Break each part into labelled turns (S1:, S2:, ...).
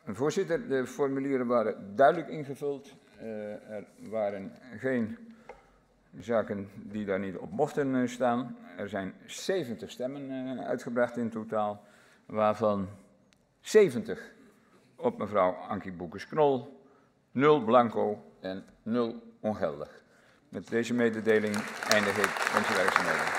S1: Voorzitter, de formulieren waren duidelijk ingevuld. Er waren geen zaken die daar niet op mochten staan. Er zijn 70 stemmen uitgebracht in totaal, waarvan 70 op mevrouw Ankie Boekers-Knol, 0 blanco en 0 ongeldig. Met deze mededeling eindig ik onze werkzaamheden.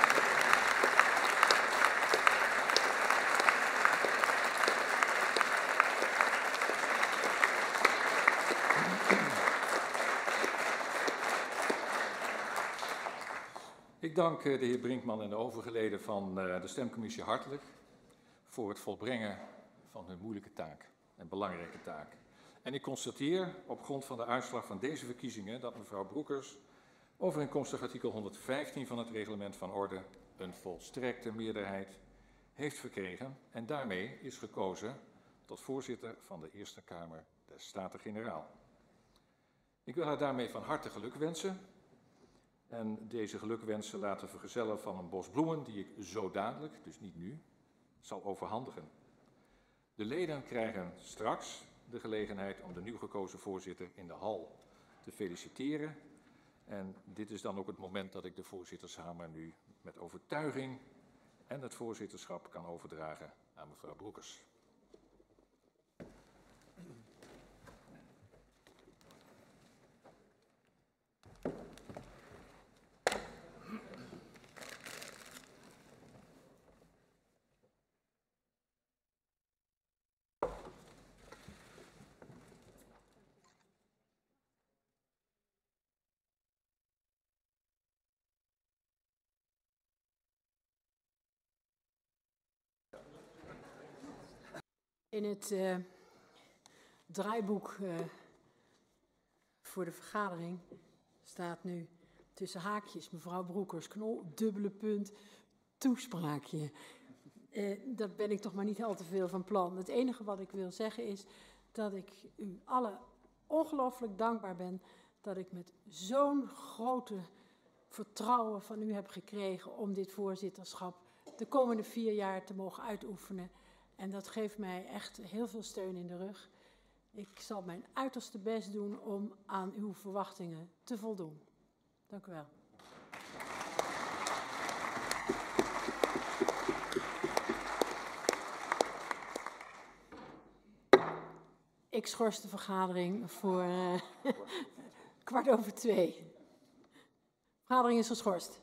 S2: Ik dank de heer Brinkman en de overige leden van de stemcommissie hartelijk voor het volbrengen van hun moeilijke taak en belangrijke taak. En ik constateer op grond van de uitslag van deze verkiezingen dat mevrouw Broekers overeenkomstig artikel 115 van het reglement van orde een volstrekte meerderheid heeft verkregen en daarmee is gekozen tot voorzitter van de Eerste Kamer des Staten-Generaal. Ik wil haar daarmee van harte geluk wensen. En deze gelukwensen laten vergezellen van een bos bloemen die ik zo dadelijk, dus niet nu, zal overhandigen. De leden krijgen straks de gelegenheid om de nieuw gekozen voorzitter in de hal te feliciteren. En dit is dan ook het moment dat ik de voorzittershamer nu met overtuiging en het voorzitterschap kan overdragen aan mevrouw Broekers.
S3: In het draaiboek voor de vergadering staat nu tussen haakjes mevrouw Broekers-Knol, dubbele punt, toespraakje. Daar ben ik toch maar niet al te veel van plan. Het enige wat ik wil zeggen is dat ik u allen ongelooflijk dankbaar ben dat ik met zo'n grote vertrouwen van u heb gekregen om dit voorzitterschap de komende 4 jaar te mogen uitoefenen. En dat geeft mij echt heel veel steun in de rug. Ik zal mijn uiterste best doen om aan uw verwachtingen te voldoen. Dank u wel. Ik schors de vergadering voor 2:15. De vergadering is geschorst.